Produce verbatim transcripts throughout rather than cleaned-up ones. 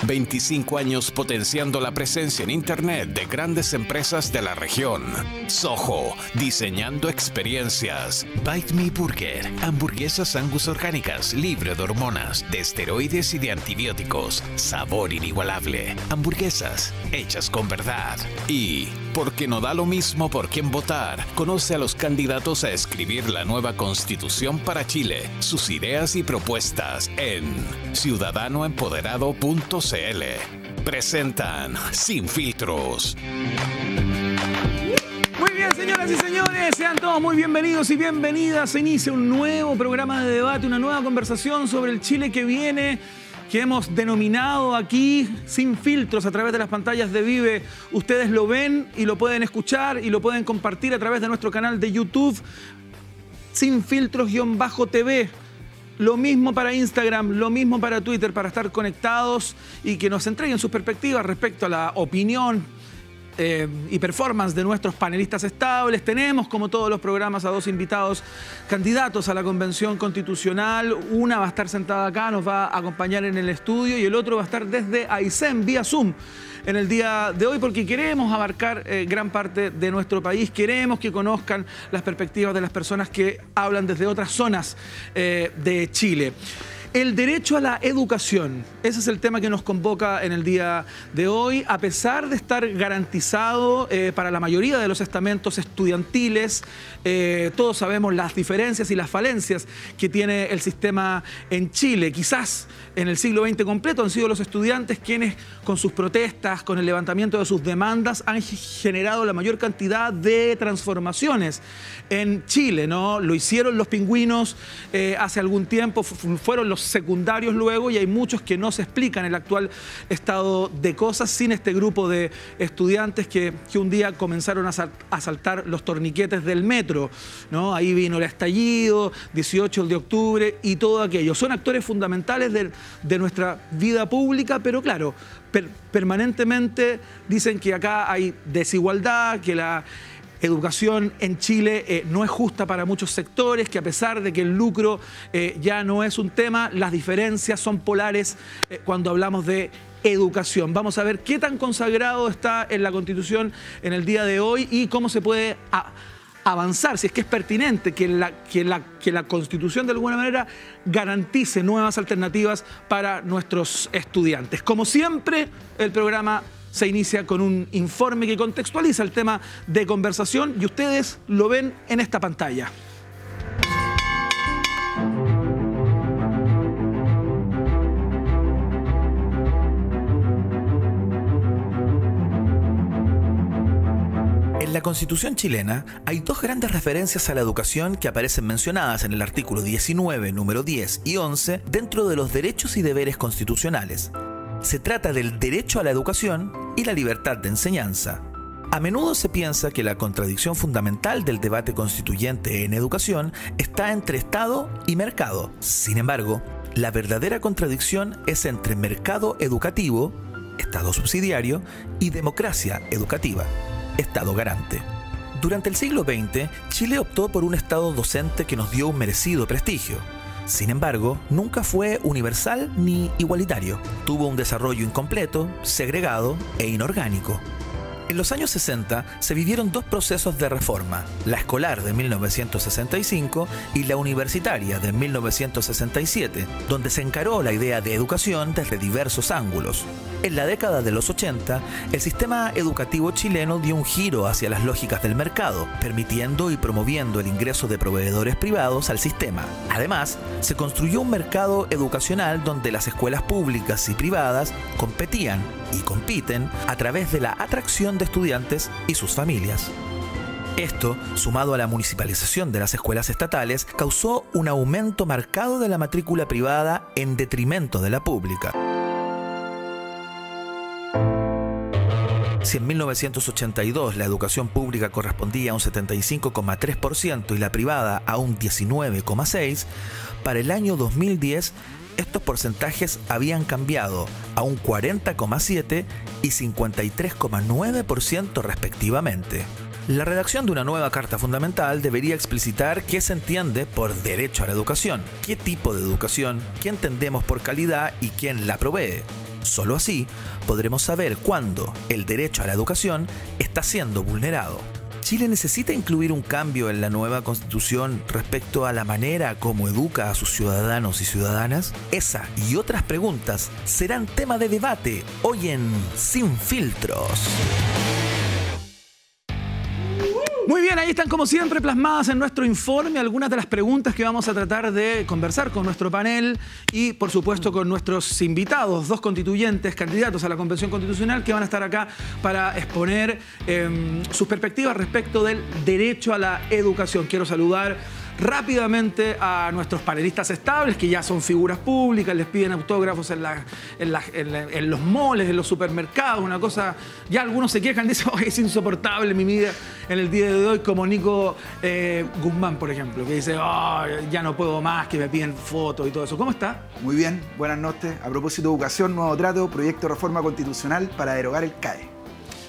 veinticinco años potenciando la presencia en Internet de grandes empresas de la región. Soho, diseñando experiencias. Bite Me Burger, hamburguesas Angus orgánicas, libre de hormonas, de esteroides y de antibióticos. Sabor inigualable. Hamburguesas hechas con verdad. Y, porque no da lo mismo por quién votar, conoce a los candidatos a escribir la nueva Constitución para Chile, sus ideas y propuestas en ciudadano empoderado punto c l. Presentan Sin Filtros. Muy bien, señoras y señores, sean todos muy bienvenidos y bienvenidas. Se inicia un nuevo programa de debate, una nueva conversación sobre el Chile que viene, que hemos denominado aquí Sin Filtros a través de las pantallas de Vive. Ustedes lo ven y lo pueden escuchar y lo pueden compartir a través de nuestro canal de YouTube, Sin Filtros-T V. Lo mismo para Instagram, lo mismo para Twitter, para estar conectados y que nos entreguen sus perspectivas respecto a la opinión Eh, y performance de nuestros panelistas estables. Tenemos, como todos los programas, a dos invitados candidatos a la Convención Constitucional. Una va a estar sentada acá, nos va a acompañar en el estudio, y el otro va a estar desde Aysén, vía Zoom, en el día de hoy, porque queremos abarcar eh, gran parte de nuestro país. Queremos que conozcan las perspectivas de las personas que hablan desde otras zonas eh, de Chile. El derecho a la educación, ese es el tema que nos convoca en el día de hoy, a pesar de estar garantizado eh, para la mayoría de los estamentos estudiantiles. Eh, todos sabemos las diferencias y las falencias que tiene el sistema en Chile. Quizás en el siglo veinte completo han sido los estudiantes quienes, con sus protestas, con el levantamiento de sus demandas, han generado la mayor cantidad de transformaciones en Chile, ¿no? Lo hicieron los pingüinos eh, hace algún tiempo, fueron los secundarios luego, y hay muchos que no se explican el actual estado de cosas sin este grupo de estudiantes que, que un día comenzaron a, sal, a saltar los torniquetes del metro, ¿no? Ahí vino el estallido, dieciocho de octubre y todo aquello. Son actores fundamentales de, de nuestra vida pública, pero claro, per, permanentemente dicen que acá hay desigualdad, que la educación en Chile eh, no es justa para muchos sectores, que a pesar de que el lucro eh, ya no es un tema, las diferencias son polares eh, cuando hablamos de educación. Vamos a ver qué tan consagrado está en la Constitución en el día de hoy y cómo se puede a, avanzar, si es que es pertinente que la, que, la, que la Constitución de alguna manera garantice nuevas alternativas para nuestros estudiantes. Como siempre, el programa se inicia con un informe que contextualiza el tema de conversación y ustedes lo ven en esta pantalla. En la Constitución chilena hay dos grandes referencias a la educación que aparecen mencionadas en el artículo diecinueve, número diez y once, dentro de los derechos y deberes constitucionales. Se trata del derecho a la educación y la libertad de enseñanza. A menudo se piensa que la contradicción fundamental del debate constituyente en educación está entre Estado y mercado. Sin embargo, la verdadera contradicción es entre mercado educativo, Estado subsidiario, y democracia educativa, Estado garante. Durante el siglo veinte, Chile optó por un Estado docente que nos dio un merecido prestigio. Sin embargo, nunca fue universal ni igualitario. Tuvo un desarrollo incompleto, segregado e inorgánico. En los años sesenta se vivieron dos procesos de reforma, la escolar de mil novecientos sesenta y cinco y la universitaria de mil novecientos sesenta y siete, donde se encaró la idea de educación desde diversos ángulos. En la década de los ochenta, el sistema educativo chileno dio un giro hacia las lógicas del mercado, permitiendo y promoviendo el ingreso de proveedores privados al sistema. Además, se construyó un mercado educacional donde las escuelas públicas y privadas competían y compiten a través de la atracción de estudiantes y sus familias. Esto, sumado a la municipalización de las escuelas estatales, causó un aumento marcado de la matrícula privada en detrimento de la pública. Si en mil novecientos ochenta y dos la educación pública correspondía a un setenta y cinco coma tres por ciento y la privada a un diecinueve coma seis por ciento, para el año dos mil diez estos porcentajes habían cambiado a un cuarenta coma siete por ciento y cincuenta y tres coma nueve por ciento respectivamente. La redacción de una nueva Carta Fundamental debería explicitar qué se entiende por derecho a la educación, qué tipo de educación, qué entendemos por calidad y quién la provee. Solo así podremos saber cuándo el derecho a la educación está siendo vulnerado. ¿Chile necesita incluir un cambio en la nueva Constitución respecto a la manera como educa a sus ciudadanos y ciudadanas? Esa y otras preguntas serán tema de debate hoy en Sin Filtros. Muy bien, ahí están como siempre plasmadas en nuestro informe algunas de las preguntas que vamos a tratar de conversar con nuestro panel y por supuesto con nuestros invitados, dos constituyentes, candidatos a la Convención Constitucional que van a estar acá para exponer eh, sus perspectivas respecto del derecho a la educación. Quiero saludar rápidamente a nuestros panelistas estables, que ya son figuras públicas, les piden autógrafos en, la, en, la, en, la, en los moles, en los supermercados, una cosa, ya algunos se quejan, dicen, oh, es insoportable mi vida en el día de hoy, como Nico eh, Guzmán, por ejemplo, que dice, oh, ya no puedo más, que me piden fotos y todo eso. ¿Cómo está? Muy bien, buenas noches. A propósito de educación, nuevo trato, proyecto de reforma constitucional para derogar el C A E.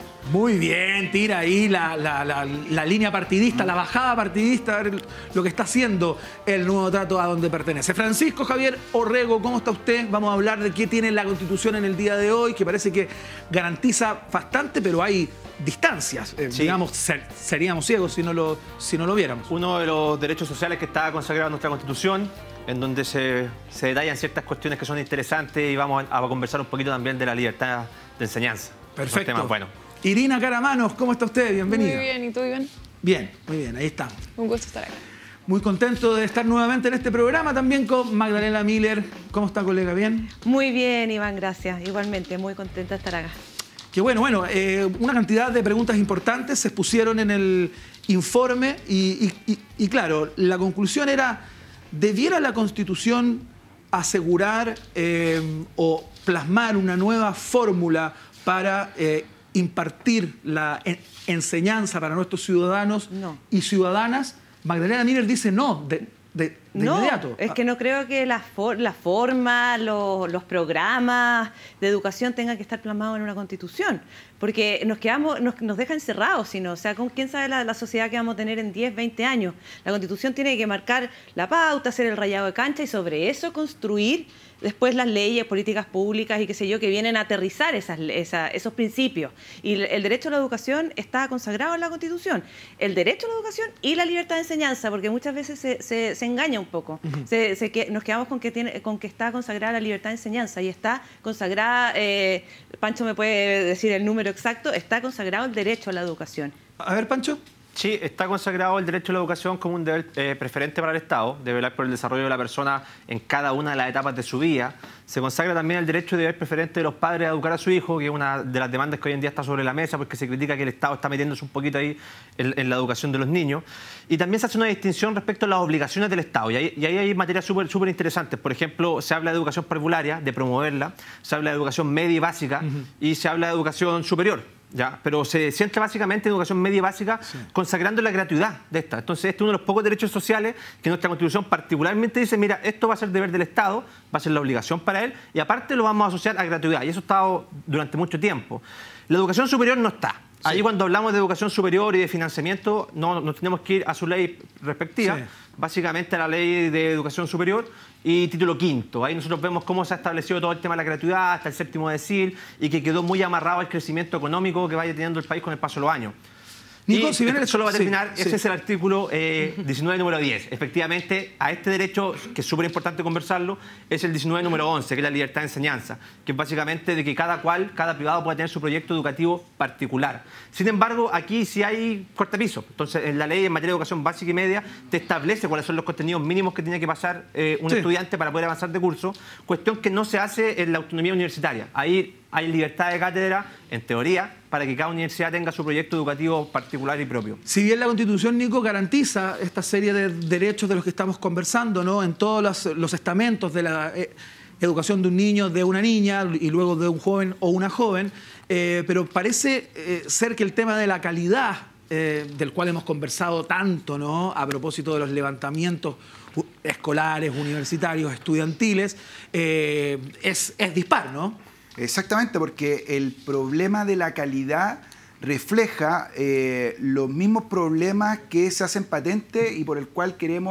Muy bien, tira ahí la, la, la, la línea partidista, la bajada partidista, a ver lo que está haciendo el nuevo trato a donde pertenece. Francisco Javier Orrego, ¿cómo está usted? Vamos a hablar de qué tiene la Constitución en el día de hoy, que parece que garantiza bastante, pero hay distancias. Eh, sí. Digamos, ser, seríamos ciegos si no, lo, si no lo viéramos. Uno de los derechos sociales que está consagrado en nuestra Constitución, en donde se, se detallan ciertas cuestiones que son interesantes y vamos a, a conversar un poquito también de la libertad de enseñanza. Perfecto. Temas buenos. Irina Caramanos, ¿cómo está usted? Bienvenida. Muy bien, ¿y tú, Iván? Bien, muy bien, ahí estamos. Un gusto estar acá. Muy contento de estar nuevamente en este programa, también con Magdalena Miller. ¿Cómo está, colega? ¿Bien? Muy bien, Iván, gracias. Igualmente, muy contenta de estar acá. Qué bueno, bueno, eh, una cantidad de preguntas importantes se expusieron en el informe y, y, y, y claro, la conclusión era, ¿debiera la Constitución asegurar eh, o plasmar una nueva fórmula para eh, impartir la en, enseñanza para nuestros ciudadanos no. y ciudadanas? Magdalena Miller dice no, de, de, de no, inmediato. Es que no creo que la, for, la forma, los, los programas de educación tengan que estar plasmados en una Constitución, porque nos quedamos, nos, nos deja encerrados, sino, o sea, ¿con quién sabe la, la sociedad que vamos a tener en diez, veinte años? La Constitución tiene que marcar la pauta, hacer el rayado de cancha y sobre eso construir después las leyes, políticas públicas y qué sé yo, que vienen a aterrizar esas, esa, esos principios. Y el derecho a la educación está consagrado en la Constitución. El derecho a la educación y la libertad de enseñanza, porque muchas veces se, se, se engaña un poco. Uh-huh. se, se, que, nos quedamos con que, tiene, con que está consagrada la libertad de enseñanza y está consagrada, eh, Pancho me puede decir el número exacto, está consagrado el derecho a la educación. A ver, Pancho. Sí, está consagrado el derecho a la educación como un deber eh, preferente para el Estado, de velar por el desarrollo de la persona en cada una de las etapas de su vida. Se consagra también el derecho de deber preferente de los padres a educar a su hijo, que es una de las demandas que hoy en día está sobre la mesa, porque se critica que el Estado está metiéndose un poquito ahí en, en la educación de los niños. Y también se hace una distinción respecto a las obligaciones del Estado, y ahí, y ahí hay materias súper súper interesantes. Por ejemplo, se habla de educación parvularia, de promoverla, se habla de educación media y básica, uh-huh. y se habla de educación superior. Ya, pero se centra básicamente en educación media y básica, sí. consagrando la gratuidad de esta. Entonces, este es uno de los pocos derechos sociales que nuestra Constitución particularmente dice, mira, esto va a ser deber del Estado, va a ser la obligación para él, y aparte lo vamos a asociar a gratuidad. Y eso ha estado durante mucho tiempo. La educación superior no está. Sí. Ahí cuando hablamos de educación superior y de financiamiento, no nos tenemos que ir a su ley respectiva, sí. básicamente a la ley de educación superior y título quinto. Ahí nosotros vemos cómo se ha establecido todo el tema de la gratuidad hasta el séptimo decil y que quedó muy amarrado al crecimiento económico que vaya teniendo el país con el paso de los años. Nico, y si bien el... solo va a terminar, sí, ese sí. es el artículo eh, diecinueve, número diez. Efectivamente, a este derecho, que es súper importante conversarlo, es el diecinueve, número once, que es la libertad de enseñanza, que es básicamente de que cada cual, cada privado pueda tener su proyecto educativo particular. Sin embargo, aquí sí hay cortapiso. Entonces, en la ley en materia de educación básica y media te establece cuáles son los contenidos mínimos que tiene que pasar eh, un sí. estudiante para poder avanzar de curso, cuestión que no se hace en la autonomía universitaria. Ahí hay libertad de cátedra, en teoría, para que cada universidad tenga su proyecto educativo particular y propio. Si bien la Constitución, Nico, garantiza esta serie de derechos de los que estamos conversando, ¿no?, en todos los, los estamentos de la eh, educación de un niño, de una niña y luego de un joven o una joven, eh, pero parece eh, ser que el tema de la calidad, eh, del cual hemos conversado tanto, ¿no?, a propósito de los levantamientos escolares, universitarios, estudiantiles, eh, es, es dispar, ¿no? Exactamente, porque el problema de la calidad refleja eh, los mismos problemas que se hacen patentes y por el cual queremos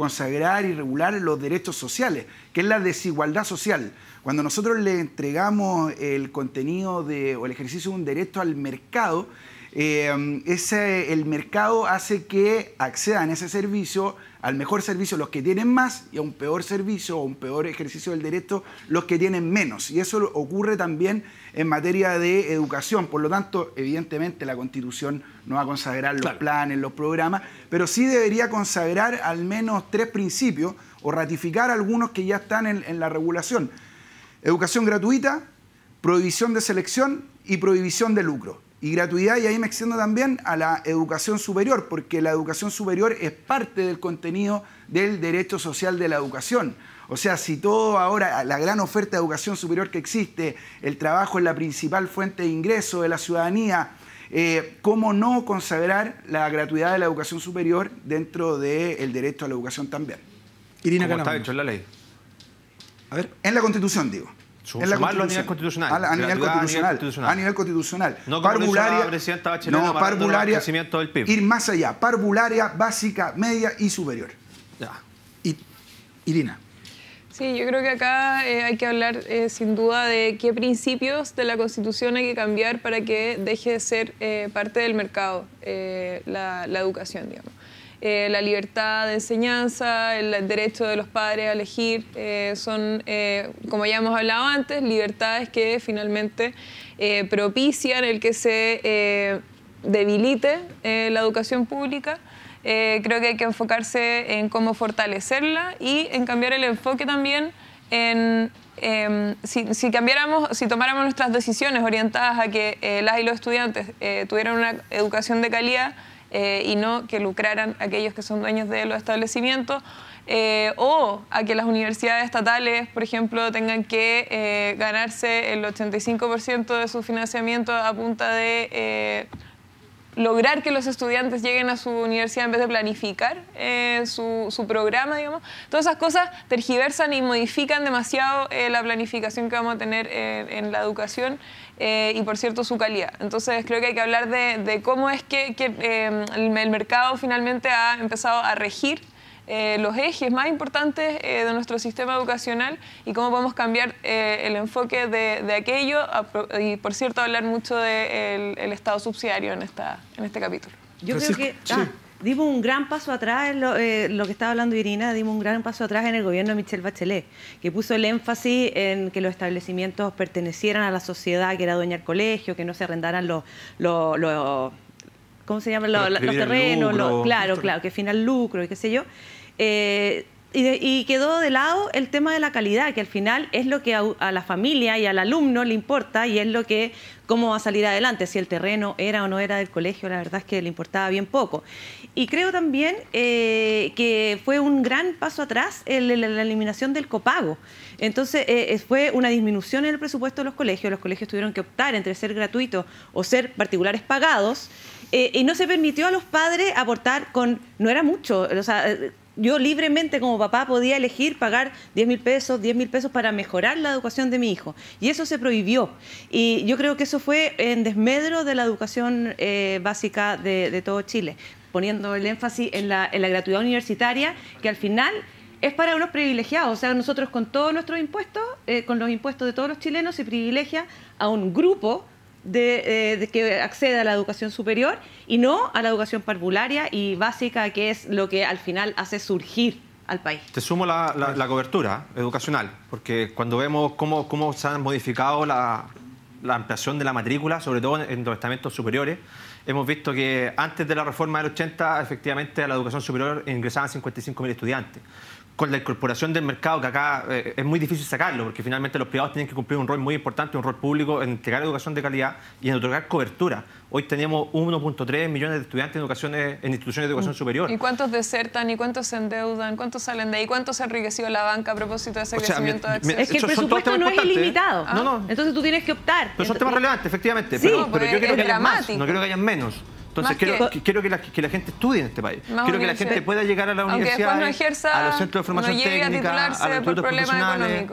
consagrar y regular los derechos sociales, que es la desigualdad social. Cuando nosotros le entregamos el contenido de, o el ejercicio de un derecho al mercado, eh, ese, el mercado hace que accedan a ese servicio, al mejor servicio los que tienen más y a un peor servicio o un peor ejercicio del derecho los que tienen menos. Y eso ocurre también en materia de educación. Por lo tanto, evidentemente la Constitución no va a consagrar los claro. planes, los programas, pero sí debería consagrar al menos tres principios o ratificar algunos que ya están en, en la regulación. Educación gratuita, prohibición de selección y prohibición de lucro. Y gratuidad, y ahí me extiendo también a la educación superior, porque la educación superior es parte del contenido del derecho social de la educación. O sea, si todo ahora, la gran oferta de educación superior que existe, el trabajo es la principal fuente de ingreso de la ciudadanía, eh, ¿cómo no consagrar la gratuidad de la educación superior dentro del derecho a la educación también? Irina, ¿cómo está hecho en la ley? A ver, en la Constitución, digo. En la Constitución. A nivel constitucional. A, a, nivel constitucional. A nivel constitucional. A nivel constitucional. No parvularia, presidenta Bachelet, no, parvularia, crecimiento del P I B. Ir más allá. Parvularia, básica, media y superior. Ya. Y, Irina. Sí, yo creo que acá eh, hay que hablar eh, sin duda de qué principios de la Constitución hay que cambiar para que deje de ser eh, parte del mercado eh, la, la educación, digamos. Eh, la libertad de enseñanza, el, el derecho de los padres a elegir, eh, son, eh, como ya hemos hablado antes, libertades que finalmente eh, propician el que se eh, debilite eh, la educación pública. Eh, creo que hay que enfocarse en cómo fortalecerla y en cambiar el enfoque también en... Eh, si, si cambiáramos, si tomáramos nuestras decisiones orientadas a que eh, las y los estudiantes eh, tuvieran una educación de calidad, Eh, y no que lucraran aquellos que son dueños de los establecimientos, eh, o a que las universidades estatales, por ejemplo, tengan que eh, ganarse el ochenta y cinco por ciento de su financiamiento a punta de eh, lograr que los estudiantes lleguen a su universidad en vez de planificar eh, su, su programa, digamos. Todas esas cosas tergiversan y modifican demasiado eh, la planificación que vamos a tener eh, en la educación eh, y, por cierto, su calidad. Entonces, creo que hay que hablar de, de cómo es que, que eh, el, el mercado finalmente ha empezado a regir Eh, los ejes más importantes eh, de nuestro sistema educacional y cómo podemos cambiar eh, el enfoque de, de aquello a, y, por cierto, hablar mucho del de el Estado subsidiario en, esta, en este capítulo. Yo creo que ah, sí. dimos un gran paso atrás en lo, eh, lo que estaba hablando Irina, dimos un gran paso atrás en el gobierno de Michelle Bachelet, que puso el énfasis en que los establecimientos pertenecieran a la sociedad que era dueña del colegio, que no se arrendaran los... los, los ¿cómo se llama? Los, los terrenos, lucro, los, claro, claro, que final lucro y qué sé yo. Eh, y, de, y quedó de lado el tema de la calidad, que al final es lo que a, a la familia y al alumno le importa y es lo que, cómo va a salir adelante, si el terreno era o no era del colegio, la verdad es que le importaba bien poco. Y creo también eh, que fue un gran paso atrás el, el, la eliminación del copago. Entonces eh, fue una disminución en el presupuesto de los colegios, los colegios tuvieron que optar entre ser gratuitos o ser particulares pagados, eh, y no se permitió a los padres aportar con, no era mucho, o sea, yo libremente como papá podía elegir pagar diez mil pesos, diez mil pesos para mejorar la educación de mi hijo. Y eso se prohibió. Y yo creo que eso fue en desmedro de la educación eh, básica de, de todo Chile, poniendo el énfasis en la, en la gratuidad universitaria, que al final es para unos privilegiados. O sea, nosotros con todos nuestros impuestos, eh, con los impuestos de todos los chilenos, se privilegia a un grupo De, eh, de que accede a la educación superior y no a la educación parvularia y básica, que es lo que al final hace surgir al país. Te sumo la, la, la cobertura educacional, porque cuando vemos cómo, cómo se ha modificado la, la ampliación de la matrícula, sobre todo en los estamentos superiores, hemos visto que antes de la reforma del ochenta, efectivamente a la educación superior ingresaban cincuenta y cinco mil estudiantes. Con la incorporación del mercado, que acá eh, es muy difícil sacarlo, porque finalmente los privados tienen que cumplir un rol muy importante, un rol público en entregar educación de calidad y en otorgar cobertura. Hoy tenemos uno punto tres millones de estudiantes en, educaciones, en instituciones de educación superior. ¿Y cuántos desertan? ¿Y cuántos se endeudan? ¿Cuántos salen de ahí? ¿Cuántos se ha enriquecido la banca a propósito de ese o sea, crecimiento me, de acceso? Es que el presupuesto no es ilimitado. ¿Ah? No, no. Entonces tú tienes que optar. Pero son temas relevantes, efectivamente. Sí, pero, pero yo quiero que haya más, dramático. no quiero que haya menos. Entonces quiero que, quiero que, la, que la gente estudie en este país. Más quiero que la gente pueda llegar a la universidad, no ejerza, a los centros de formación no técnica, a, a los institutos profesionales.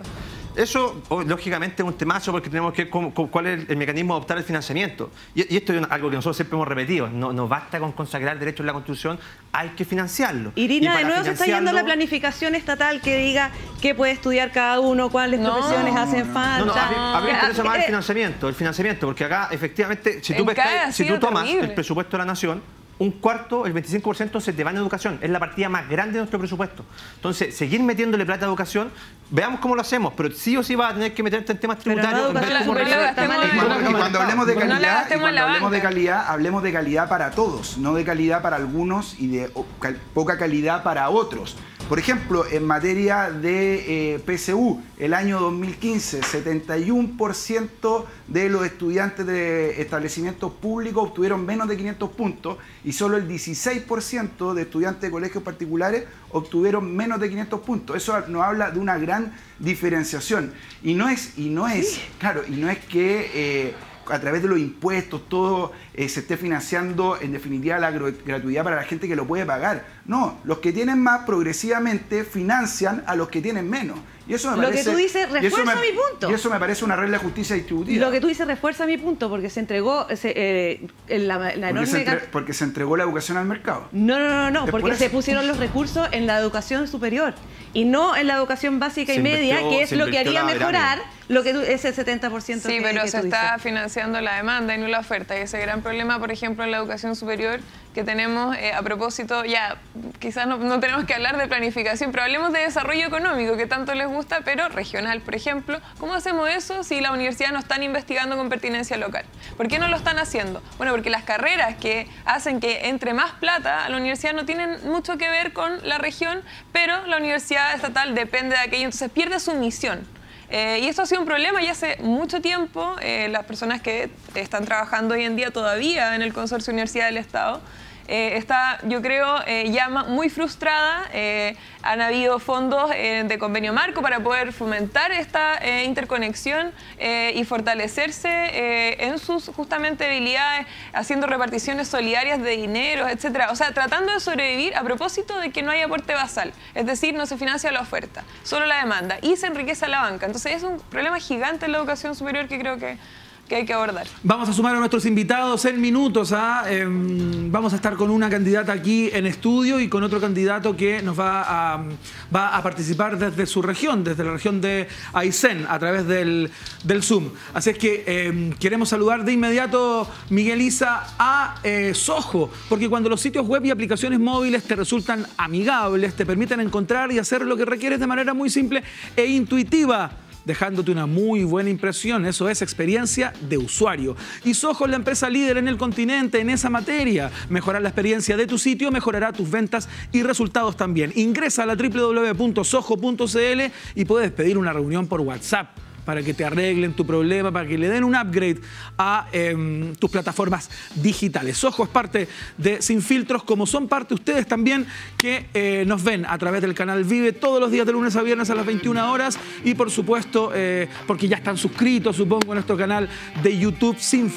Eso, oh, lógicamente, es un temazo porque tenemos que ver cómo, cómo, cuál es el, el mecanismo de optar el financiamiento. Y, y esto es algo que nosotros siempre hemos repetido. No, no basta con consagrar derechos en la Constitución, hay que financiarlo. Irina, de nuevo se está yendo la planificación estatal que diga qué puede estudiar cada uno, cuáles no, profesiones no, hacen no, falta. No, no, a mí, a mí me interesa más el financiamiento, el financiamiento, porque acá, efectivamente, si tú, pescas, si tú tomas terrible. el presupuesto de la Nación, un cuarto, el veinticinco por ciento se te va en educación. Es la partida más grande de nuestro presupuesto. Entonces, seguir metiéndole plata a educación, veamos cómo lo hacemos, pero sí o sí vas a tener que meterte en temas tributarios. No, y cuando, cuando hablemos de calidad, y cuando hablemos de calidad, hablemos de calidad para todos, no de calidad para algunos y de cal, poca calidad para otros. Por ejemplo, en materia de eh, P S U, el año dos mil quince, setenta y uno por ciento de los estudiantes de establecimientos públicos obtuvieron menos de quinientos puntos y solo el dieciséis por ciento de estudiantes de colegios particulares obtuvieron menos de quinientos puntos. Eso nos habla de una gran diferenciación. Y no es, y no es, sí. claro, y no es que eh, a través de los impuestos todo eh, se esté financiando en definitiva la gratuidad para la gente que lo puede pagar. No, los que tienen más progresivamente financian a los que tienen menos. Y eso me lo parece, que tú dices refuerza me, mi punto. Y eso me parece una regla de justicia distributiva. Lo que tú dices refuerza mi punto porque se entregó se, eh, la, la porque enorme... Se entre, porque se entregó la educación al mercado. No, no, no, no, porque se pusieron los recursos en la educación superior y no en la educación básica se y media, invirtió, que es lo que haría mejorar lo que tú, ese setenta por ciento sí, que, pero que se tú está dices. financiando la demanda y no la oferta. Y ese gran problema, por ejemplo, en la educación superior que tenemos eh, a propósito, ya quizás no, no tenemos que hablar de planificación, pero hablemos de desarrollo económico, que tanto les gusta, pero regional, por ejemplo. ¿Cómo hacemos eso si la universidad no están investigando con pertinencia local? ¿Por qué no lo están haciendo? Bueno, porque las carreras que hacen que entre más plata a la universidad no tienen mucho que ver con la región, pero la universidad estatal depende de aquello, entonces pierde su misión. Eh, y esto ha sido un problema y hace mucho tiempo eh, las personas que están trabajando hoy en día todavía en el Consorcio Universidad del Estado eh, está, yo creo, eh, ya muy frustrada. Eh, han habido fondos eh, de convenio marco para poder fomentar esta eh, interconexión eh, y fortalecerse eh, en sus justamente habilidades, haciendo reparticiones solidarias de dinero, etcétera. O sea, tratando de sobrevivir a propósito de que no hay aporte basal. Es decir, no se financia la oferta, solo la demanda y se enriquece la banca. Entonces es un problema gigante en la educación superior que creo que que hay que abordar. Vamos a sumar a nuestros invitados en minutos. ¿ah? Eh, vamos a estar con una candidata aquí en estudio y con otro candidato que nos va a, va a participar desde su región, desde la región de Aysén, a través del, del Zoom. Así es que eh, queremos saludar de inmediato, Miguel Isa, a eh, Soho, porque cuando los sitios web y aplicaciones móviles te resultan amigables, te permiten encontrar y hacer lo que requieres de manera muy simple e intuitiva, dejándote una muy buena impresión. Eso es experiencia de usuario. Y Soho es la empresa líder en el continente en esa materia. Mejorar la experiencia de tu sitio mejorará tus ventas y resultados también. Ingresa a la doble u doble u doble u punto soho punto c l y puedes pedir una reunión por WhatsApp para que te arreglen tu problema, para que le den un upgrade a eh, tus plataformas digitales. Soho es parte de Sin Filtros, como son parte ustedes también, que eh, nos ven a través del canal Vive todos los días de lunes a viernes a las veintiuna horas y, por supuesto, eh, porque ya están suscritos, supongo, a nuestro canal de YouTube Sin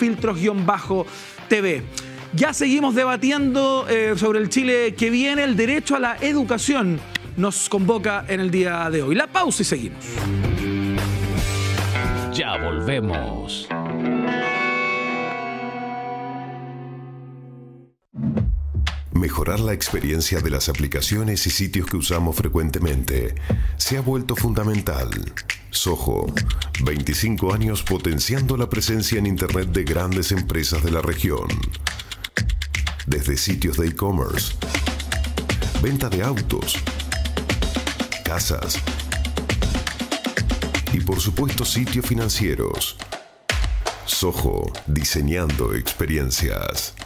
Filtros-T V. Ya seguimos debatiendo eh, sobre el Chile que viene. El derecho a la educación nos convoca en el día de hoy. La pausa y seguimos. Ya volvemos. Mejorar la experiencia de las aplicaciones y sitios que usamos frecuentemente se ha vuelto fundamental. Soho, veinticinco años potenciando la presencia en Internet de grandes empresas de la región. Desde sitios de e-commerce, venta de autos, casas y por supuesto sitios financieros. Soho, diseñando experiencias.